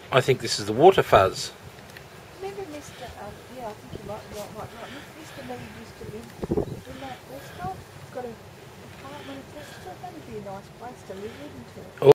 I think this is the water fuzz. Remember Mr. Yeah, I think you might be right. Mr. Mead used to live in that restaurant. Got an apartment attached to it. That'd be a nice place to live, wouldn't it?